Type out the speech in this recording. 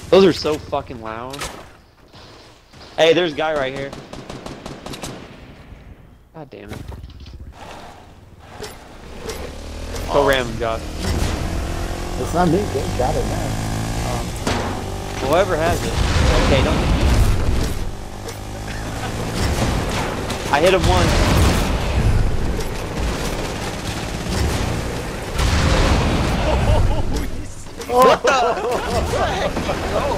Those are so fucking loud. Hey, there's a guy right here. God damn it. Go ram him, Josh. It's not me. Get got it now. Whoever has it. Okay, don't. I hit him once. What the heck? Oh.